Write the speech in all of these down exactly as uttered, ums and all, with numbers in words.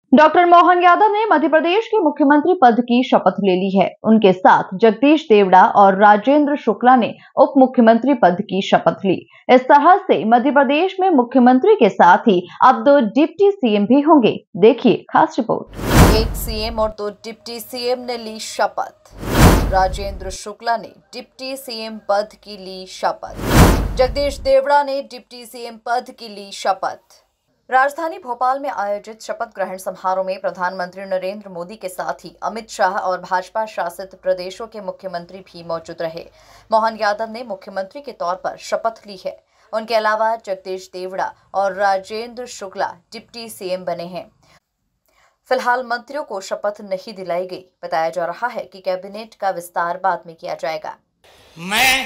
Doctor Mohan Yadav ने मध्य प्रदेश के मुख्यमंत्री पद की शपथ ले ली है। उनके साथ जगदीश देवड़ा और राजेंद्र शुक्ला ने उप मुख्यमंत्री पद की शपथ ली। इस तरह से मध्य प्रदेश में मुख्यमंत्री के साथ ही अब दो डिप्टी सीएम भी होंगे। देखिए खास रिपोर्ट। एक सीएम और दो डिप्टी सीएम ने ली शपथ। राजेंद्र शुक्ला ने डिप्टी सीएम पद की ली शपथ। जगदीश देवड़ा ने डिप्टी सीएम पद की ली शपथ। राजधानी भोपाल में आयोजित शपथ ग्रहण समारोह में प्रधानमंत्री नरेंद्र मोदी के साथ ही अमित शाह और भाजपा शासित प्रदेशों के मुख्यमंत्री भी मौजूद रहे। मोहन यादव ने मुख्यमंत्री के तौर पर शपथ ली है। उनके अलावा जगदीश देवड़ा और राजेंद्र शुक्ला डिप्टी सीएम बने हैं। फिलहाल मंत्रियों को शपथ नहीं दिलाई गई। बताया जा रहा है कि कैबिनेट का विस्तार बाद में किया जाएगा। मैं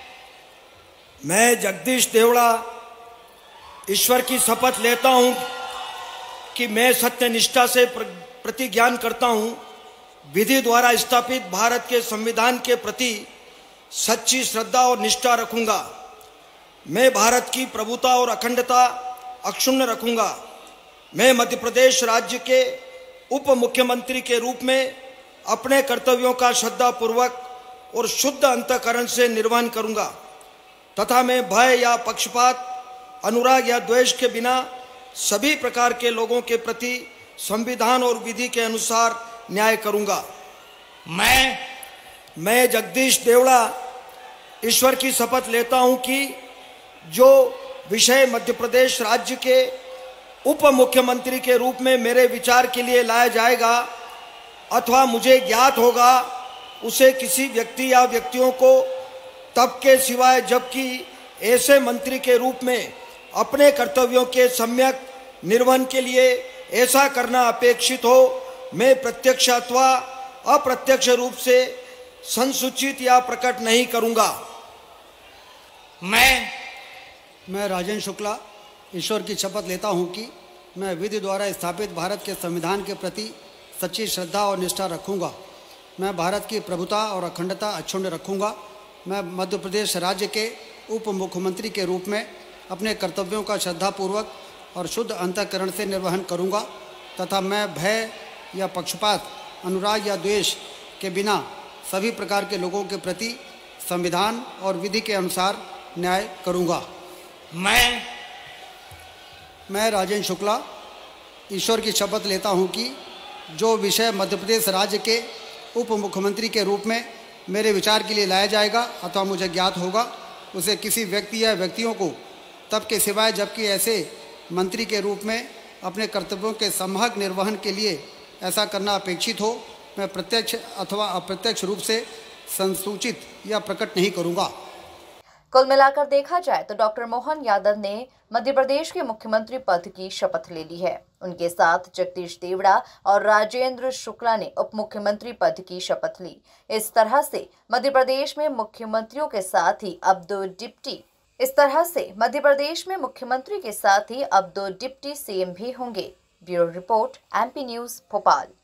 मैं जगदीश देवड़ा ईश्वर की शपथ लेता हूं कि मैं सत्यनिष्ठा से प्रतिज्ञान करता हूं, विधि द्वारा स्थापित भारत के संविधान के प्रति सच्ची श्रद्धा और निष्ठा रखूंगा। मैं भारत की प्रभुता और अखंडता अक्षुण्ण रखूंगा। मैं मध्य प्रदेश राज्य के उप मुख्यमंत्री के रूप में अपने कर्तव्यों का श्रद्धापूर्वक और शुद्ध अंतःकरण से निर्वहन करूंगा तथा मैं भय या पक्षपात, अनुराग या द्वेष के बिना सभी प्रकार के लोगों के प्रति संविधान और विधि के अनुसार न्याय करूंगा। मैं मैं जगदीश देवड़ा ईश्वर की शपथ लेता हूं कि जो विषय मध्य प्रदेश राज्य के उप मुख्यमंत्री के रूप में मेरे विचार के लिए लाया जाएगा अथवा मुझे ज्ञात होगा, उसे किसी व्यक्ति या व्यक्तियों को तब के सिवाय जबकि ऐसे मंत्री के रूप में अपने कर्तव्यों के सम्यक निर्वहन के लिए ऐसा करना अपेक्षित हो, मैं प्रत्यक्ष अथवा अप्रत्यक्ष रूप से संसूचित या प्रकट नहीं करूंगा। मैं मैं राजेंद्र शुक्ला ईश्वर की शपथ लेता हूं कि मैं विधि द्वारा स्थापित भारत के संविधान के प्रति सच्ची श्रद्धा और निष्ठा रखूंगा। मैं भारत की प्रभुता और अखंडता अक्षुण्ण रखूंगा। मैं मध्य प्रदेश राज्य के उप मुख्यमंत्री के रूप में अपने कर्तव्यों का श्रद्धापूर्वक और शुद्ध अंतःकरण से निर्वहन करूंगा तथा मैं भय या पक्षपात, अनुराग या द्वेष के बिना सभी प्रकार के लोगों के प्रति संविधान और विधि के अनुसार न्याय करूंगा। मैं मैं राजेंद्र शुक्ला ईश्वर की शपथ लेता हूं कि जो विषय मध्य प्रदेश राज्य के उप मुख्यमंत्री के रूप में मेरे विचार के लिए लाया जाएगा अथवा मुझे ज्ञात होगा, उसे किसी व्यक्ति या व्यक्तियों को तब के सिवाय जबकि ऐसे मंत्री के रूप में अपने कर्तव्यों के सम्यक निर्वहन के लिए ऐसा करना अपेक्षित हो, मैं प्रत्यक्ष अथवा अप्रत्यक्ष रूप से संसूचित या प्रकट नहीं करूंगा। कुल मिलाकर देखा जाए तो डॉक्टर मोहन यादव ने मध्य प्रदेश के मुख्यमंत्री पद की शपथ ले ली है। उनके साथ जगदीश देवड़ा और राजेंद्र शुक्ला ने उप मुख्यमंत्री पद की शपथ ली। इस तरह से मध्य प्रदेश में मुख्यमंत्रियों के साथ ही अब दो डिप्टी इस तरह से मध्य प्रदेश में मुख्यमंत्री के साथ ही अब दो डिप्टी सीएम भी होंगे। Bureau report, MP news, Bhopal.